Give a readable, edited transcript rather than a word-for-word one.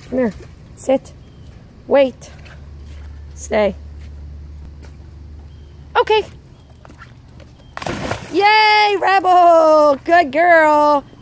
Come here. Sit. Wait. Stay. Okay. Yay, Rebel! Good girl.